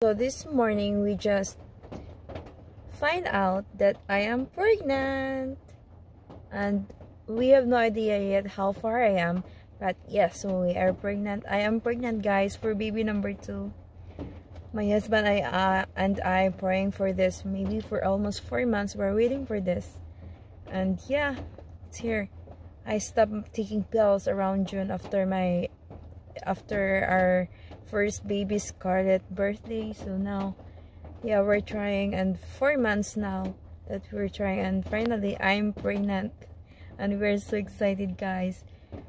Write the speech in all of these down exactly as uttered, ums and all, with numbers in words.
So this morning we just find out that I am pregnant, and we have no idea yet how far I am, but yes, so we are pregnant. I am pregnant, guys, for baby number two. My husband I uh, and I praying for this maybe for almost four months. We're waiting for this, and yeah, it's here. I stopped taking pills around June after my after our first baby Scarlett birthday. So now, yeah, we're trying, and four months now that we're trying, and finally I'm pregnant, and we're so excited, guys.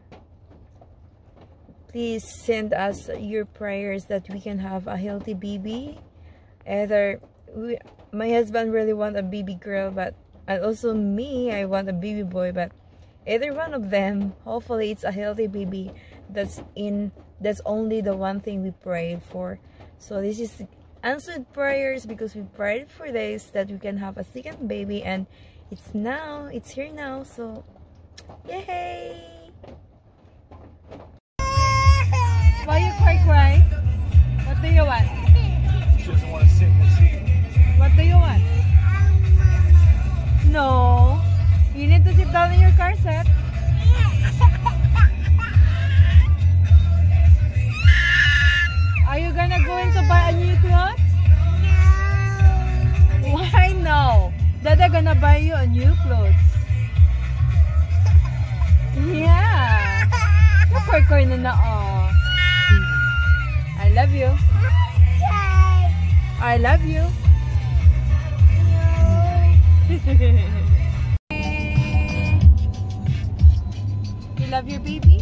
Please send us your prayers that we can have a healthy baby. Either we, my husband really want a baby girl, but and also me, I want a baby boy, but either one of them, hopefully it's a healthy baby. That's in that's only the one thing we prayed for. So this is answered prayers because we prayed for this, that we can have a second baby, and it's now it's here now. So yay! Why you cry cry? What do you want? She doesn't want to sit in the seat. What do you want? No, you need to sit down in your car set. Are you gonna going to buy a new clothes? No. Why no? Dada gonna buy you a new clothes. Yeah. Kapag na na oh. I love you. I love you. You love your baby?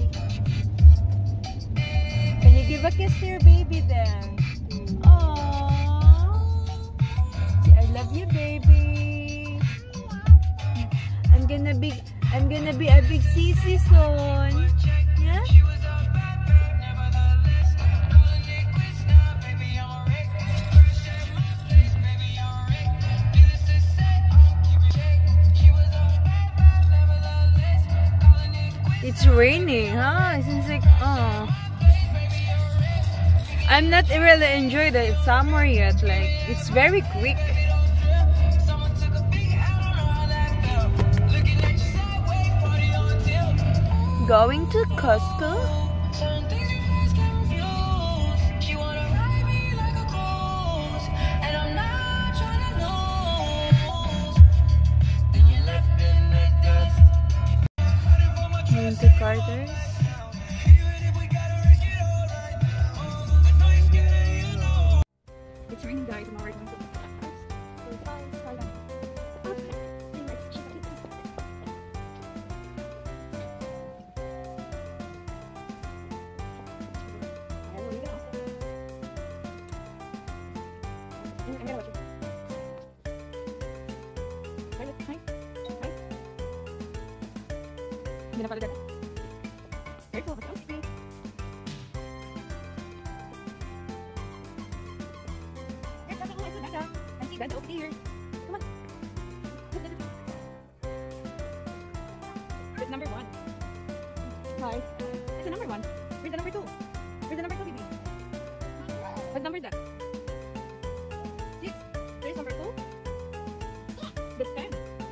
Can you give a kiss to your baby then? Aww. I love you, baby. I'm gonna be I'm gonna be a big sissy soon. Yeah? It's raining, huh? It seems like, oh. I'm not really enjoying the summer yet. Like, it's very quick. Going to Costco? Going to Carter's? It's raining, guys, and we're going to Careful, watch out, please. And see that over here. Come on. It's number one. Hi. It's the number one. Where's the number two? Where's the number two, baby? What number is that? Six. There's number two. That's ten.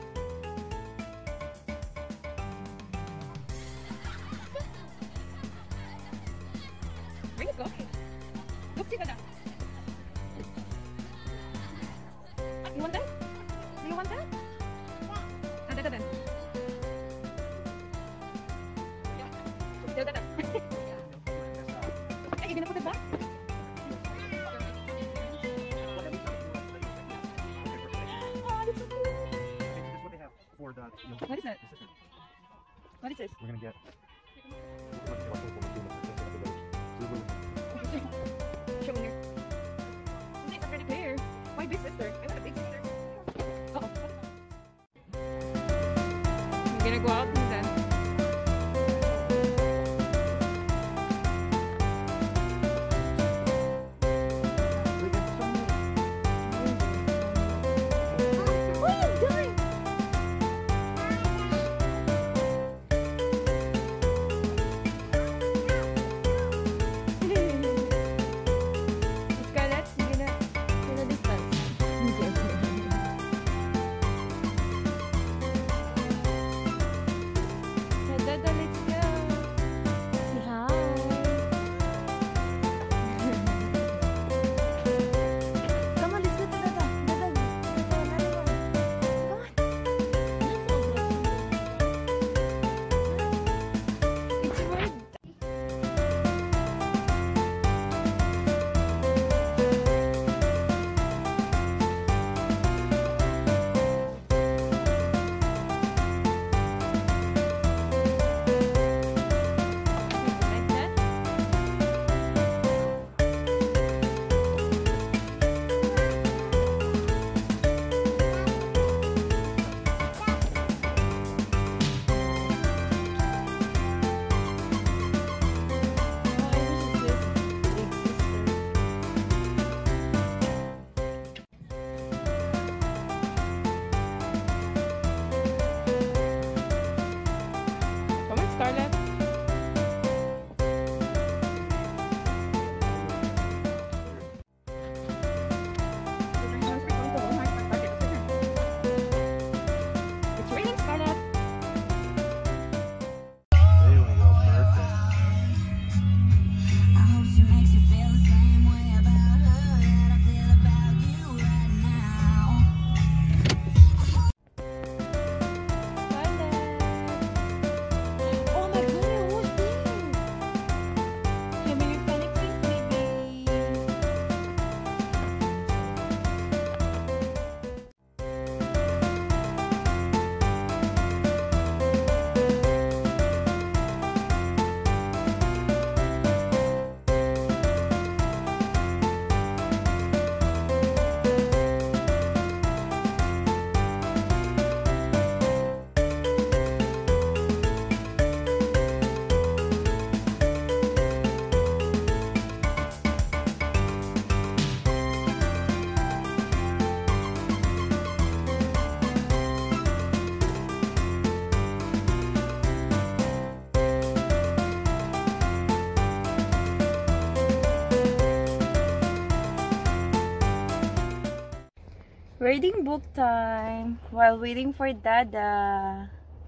Bring it, go. Look, see that. You want that? Do you want that? Yeah. Ah, that, that, that. Yeah. That, that, that. Hey, you gonna put it back? Oh, that's so cute. This is what they have for that. You know, What is that? this is it. What is this? We're gonna get. Show me here. It's already clear. My big sister. I want a big sister. Uh-oh. We're gonna go out and then. What are you doing? Scarlett, you gonna Reading book time while waiting for Dada.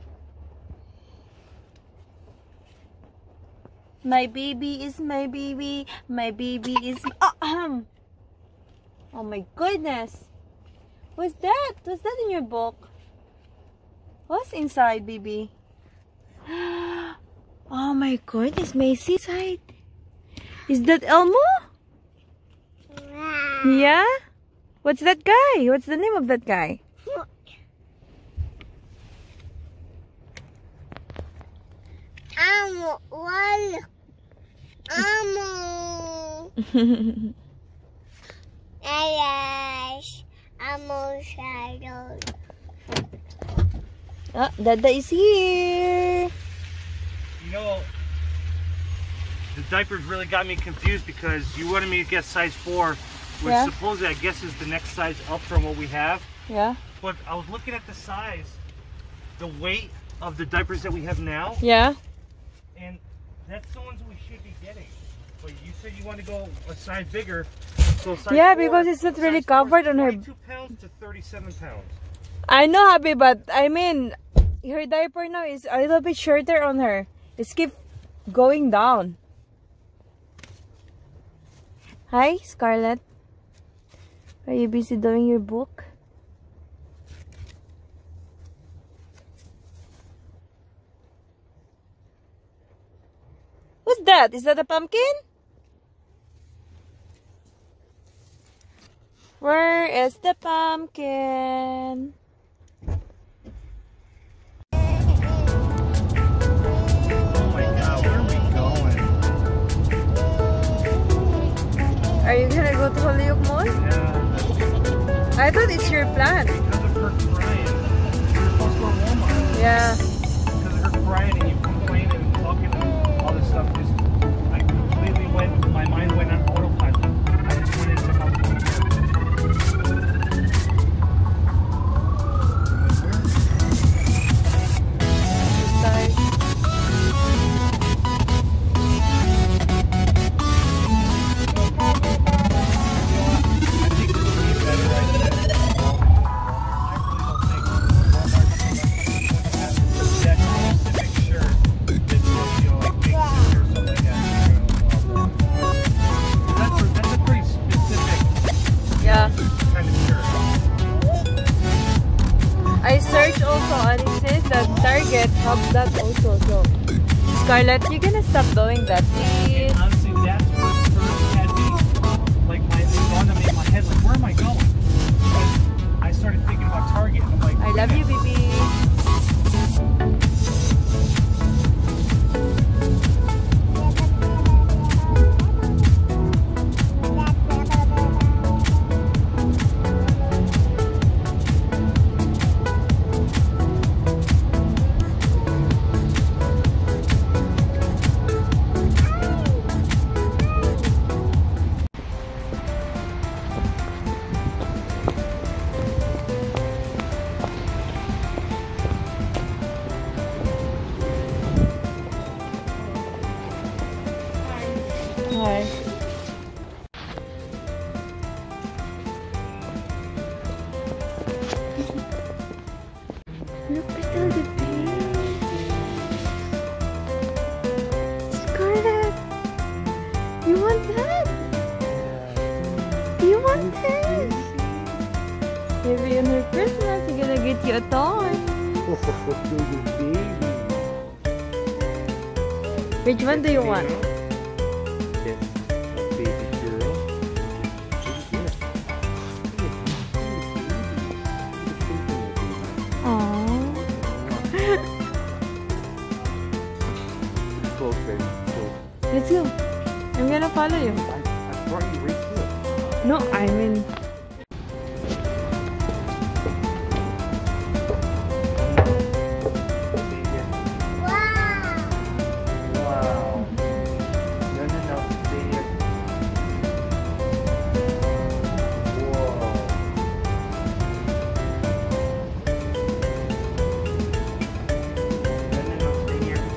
My baby is my baby. My baby is. Oh, oh my goodness. What's that? What's that in your book? What's inside, baby? Oh my goodness, Macy inside. Is that Elmo? Yeah? What's that guy? What's the name of that guy? Amo, wal. Amo. Ayash. Amo shadow. Ah, Dada is here. You know, the diapers really got me confused because you wanted me to get size four, which Yeah. supposedly I guess is the next size up from what we have. Yeah? But I was looking at the size, the weight of the diapers that we have now, Yeah? and that's the ones we should be getting. But you said you want to go a size bigger. So size Yeah, four- because it's not really size four is covered on her- twenty-two pounds to thirty-seven pounds. I know, Happy, but I mean, her diaper now is a little bit shorter on her. It's keep going down. Hi, Scarlett. Are you busy doing your book? What's that? Is that a pumpkin? Where is the pumpkin? Oh my god, where are we going? Are you gonna go to Holyoke Mall? Yeah, I thought it's your plan. because of her crying. We're supposed to go to Walmart. Yeah. Because of her crying and you complaining and talking and all this stuff. Just, I completely went, my mind went on autopilot. I just went into help. I think this would be better right there. I really don't think Walmart has that specific shirt that's, you know, like big sister or something like that. That's a, that's a pretty specific Yeah. kind of shirt. I searched also and it says that Target have that also. So, Scarlett, you gonna stop doing that, please? Honestly, that's what first had me, like, my, it dawned on me in my head, like, where am I going? Because I started thinking about Target. I'm like, I love you, baby. Hi. Look at all the bees. Scarlett, you want that? You want this? Maybe on her Christmas, you're gonna get you a toy. Which one do you want? Aww. Let's go. I'm gonna follow you. No, I mean. Wow. No, no, no. Stay here. Whoa. No, no, no. Stay here.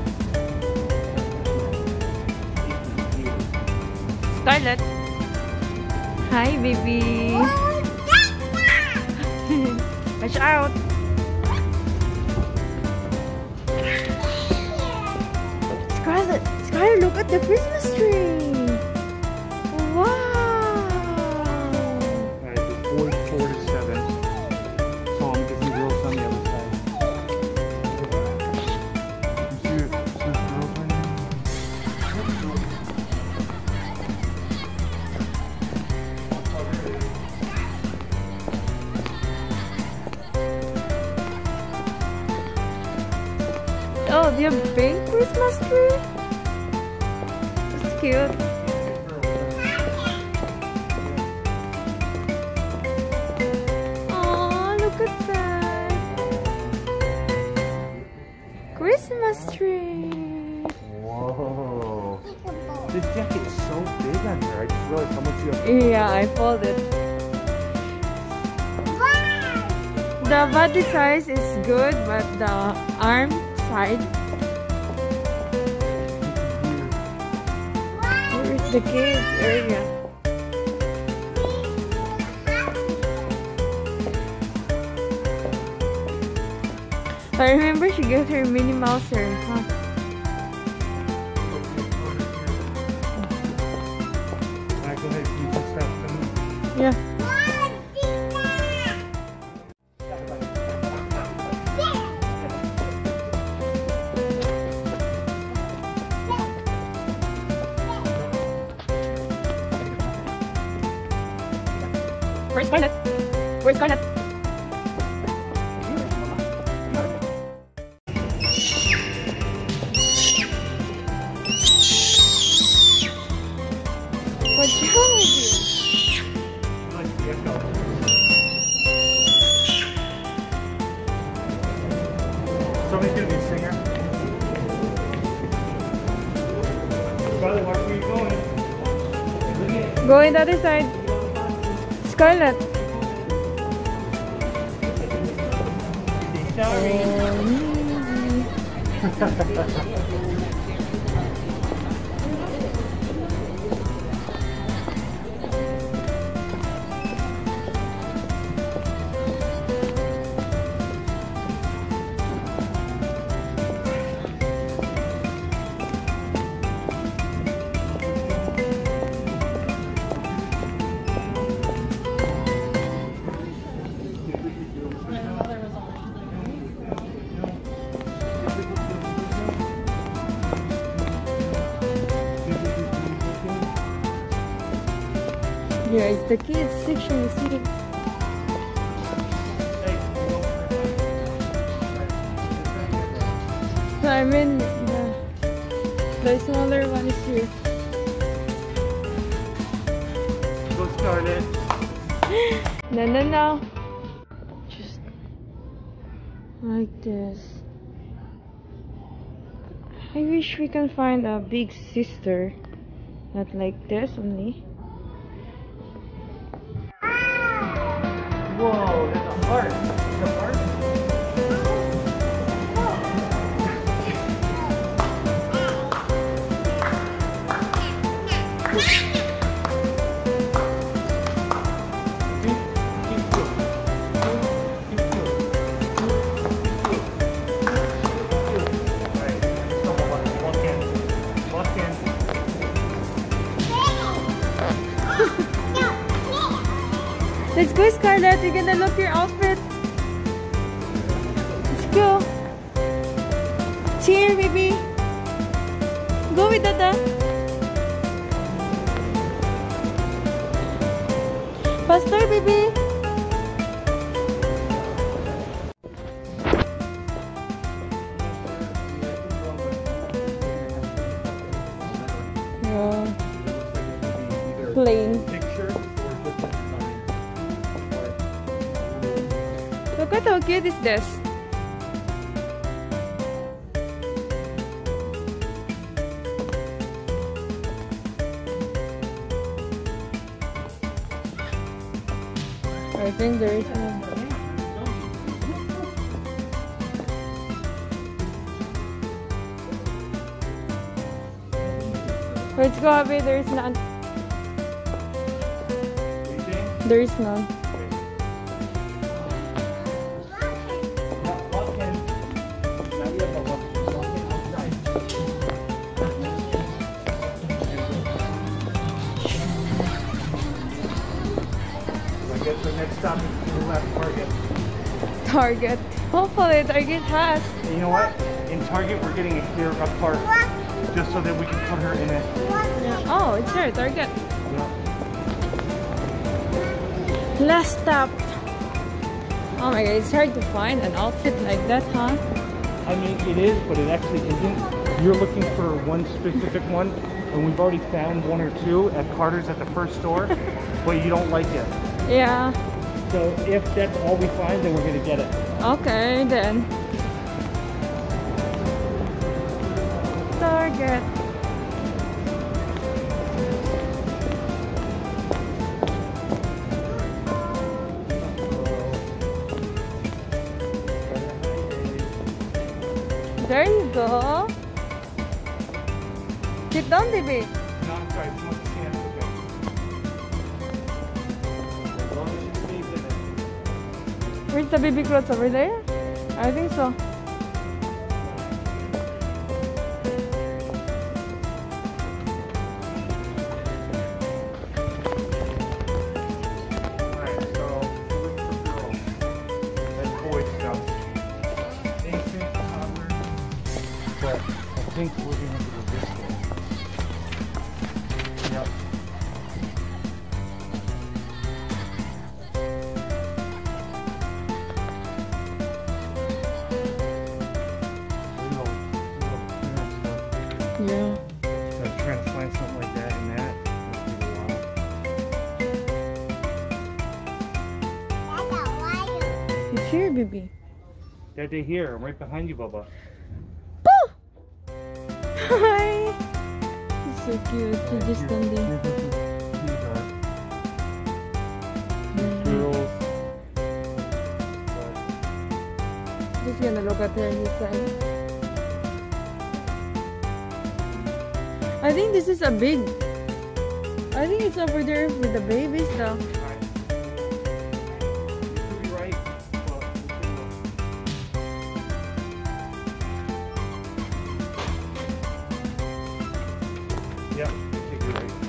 Scarlett. Hi, baby. Watch out! Scarlett, Scarlett, look at the Christmas tree! Wow! Alright, it's four, four to seven. So I'm getting girls on the other side. You see, see girls right now? Oh, they have pink Christmas tree? That's cute. Oh, look at that. Christmas tree. Whoa. This jacket is so big on her. I just realized how much you have. Yeah, I folded. The body size is good, but the arm side. Where is the kids area? I remember she got her Minnie Mouser, huh? Alright, go ahead. You can stop filming. Yeah. Where's Scarlett? Where's Scarlett? What's wrong with you? Like the echo. Somebody's gonna be a singer. Scarlett, watch where you're going. Go in the other side. Scarlett. Here is the kids section is sitting. So I mean the, the smaller one is here. Go Scarlett. No, no, no. Just like this. I wish we can find a big sister. Not like this only. Whoa, that's a heart. It's a heart. Let's go, Scarlett. You're gonna look your outfit. Let's go. Cheer, baby. Go with Dada. Faster, baby. Yeah. Plain. Look at how cute is this. I think there is one. Let's go, Abby. There is none. There is none. stop and to the left, Target. Target. Hopefully Target has. And you know what? In Target, we're getting a clear up part just so that we can put her in it. Yeah. Oh, it's here, Target. Yeah. Last stop. Oh my god, it's hard to find an outfit like that, huh? I mean, it is, but it actually isn't. You're looking for one specific one, and we've already found one or two at Carter's at the first store, but you don't like it. Yeah. So if that's all we find, then we're gonna get it. Okay, then. Target. There you go. Sit down, baby. No, I'm sorry. It's not the chance, okay. As long as you stays in it. Where's the baby clothes over there? I think so. Alright, so we're looking for girls. That's boy stuff. Infants, toddlers. But I think we're gonna have to go this way. Yep. Little, little clearance stuff. Yeah. So I'm trying to find something like that and that. Might be a while. It's here, baby. That day here, I'm right behind you, Bubba. Hi. She's so cute. She's just Here's- standing. here's what these- these are. Yeah. Girls. But Just gonna look at her inside. I think this is a big. I think it's over there with the babies though. Alright. You could be right, but we'll see. Yep, I think you're right.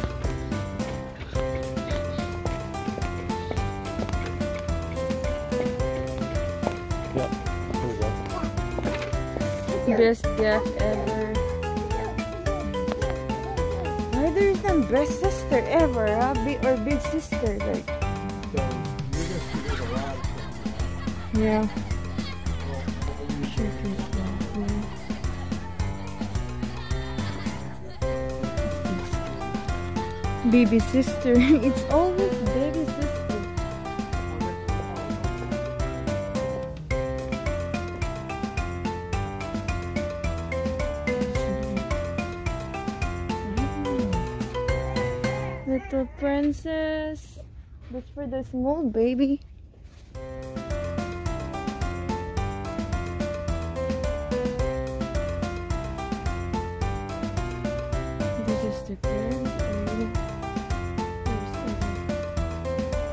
Yep, here we go. Best gift ever. Why there is no best sister ever, huh? Big or big sister, like. So, you're gonna see there's a lot of stuff. Yeah. Well, what do you think? Baby sister. It's always baby sister. Little princess. That's for the small baby. This is the girls area. Here's the-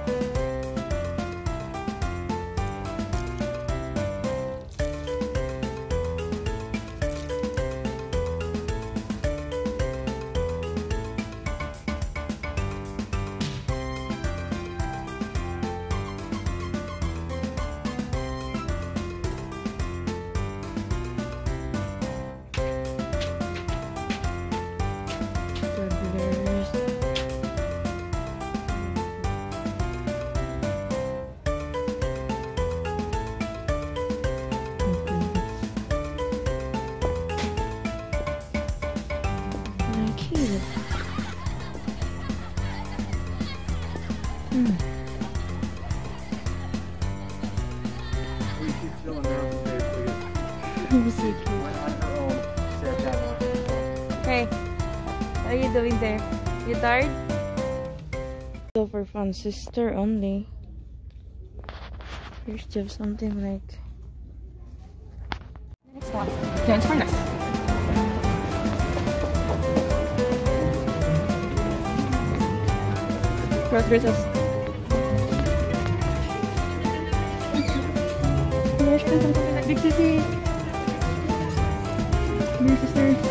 toddlers. Like here. Hmm. She's still in her own place, look at- Let me see. went on her own, sat down. Hey, what are you doing there? You tired? So for fun, sister only. Here's just something like. Next one. Dance for next. Cross dresses. Here's something like Big Sissy. Big sister.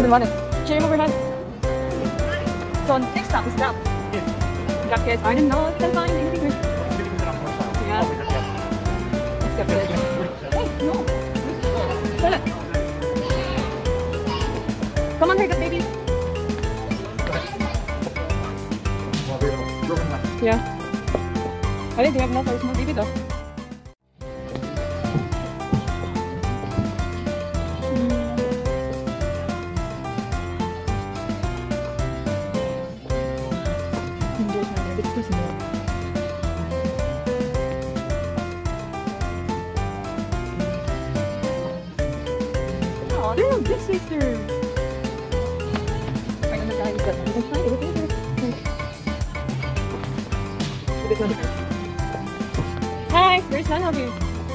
doesn't want it. She remove her hand. So next stop is Gap. Gap kids. I don't know if they'll find anything. Yeah. Let's get rid of it. Hey, no. Toilet. Come on, here, good baby. Yeah. I think they have enough for a small baby though. It's too small. Oh, they're a big sister. I'm gonna die, but we can find it. Hi, there's none of you.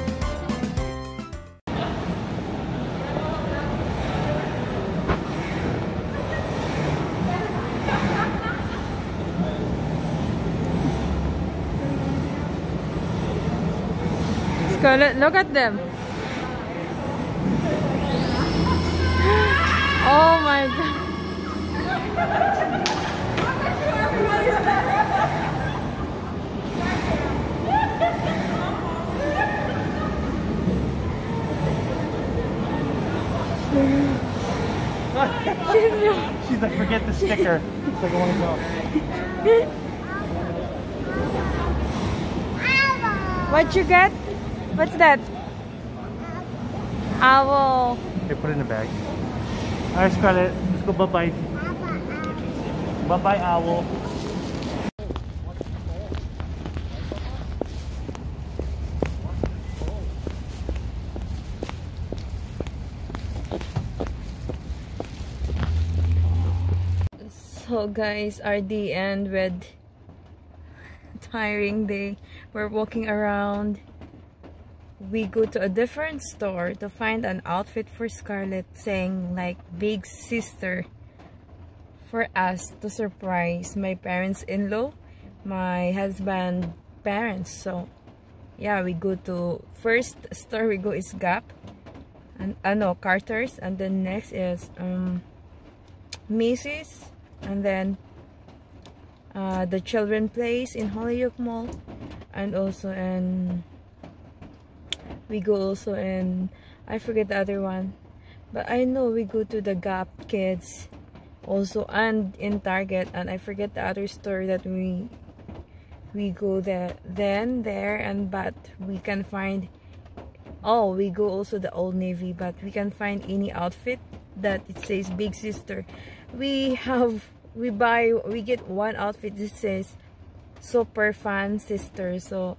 Scarlett, look at them. Oh my god. She's like, forget the sticker. It's like, I want to go. What you get? What's that? Owl. Okay, put it in the bag. Alright, Scarlett, let's go bye-bye. Bye-bye, owl. So guys, are the end with tiring day. We're walking around. We go to a different store to find an outfit for Scarlett, saying like big sister, for us to surprise my parents-in-law, my husband parents. So yeah, we go to first store we go is Gap, and uh, no, Carter's, and then next is um Macy's, and then uh, the Children Place in Holyoke Mall, and also in we go also in, I forget the other one, but I know we go to the Gap Kids also, and in Target, and I forget the other store that we we go there then there and but we can find. Oh, we go also the Old Navy, but we can find any outfit that it says big sister. We have we buy we get one outfit that says super fan sister, so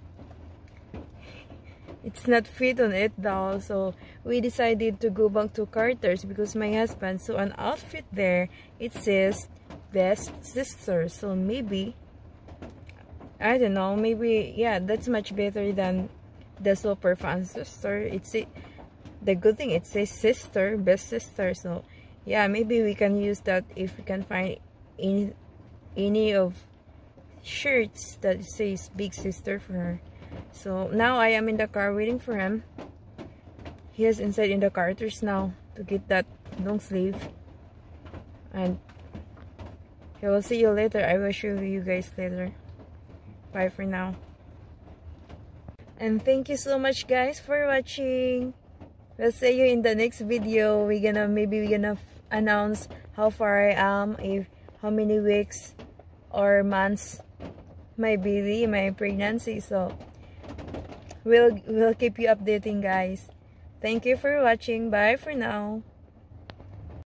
it's not fit on it though. So we decided to go back to Carter's because my husband saw an outfit there, it says best sister. So maybe, I don't know, maybe yeah, that's much better than the super fan sister. It's a, the good thing it says sister, best sister. So yeah, maybe we can use that if we can find any any of shirts that says big sister for her. So now I am in the car waiting for him. He is inside in the Carter's now to get that long sleeve, and he will see you later. I will show you guys later. Bye for now, and thank you so much guys for watching. We'll see you in the next video. We're gonna maybe we're gonna announce how far I am, if how many weeks or months my baby, my pregnancy. So we'll we'll keep you updating guys. Thank you for watching. Bye for now.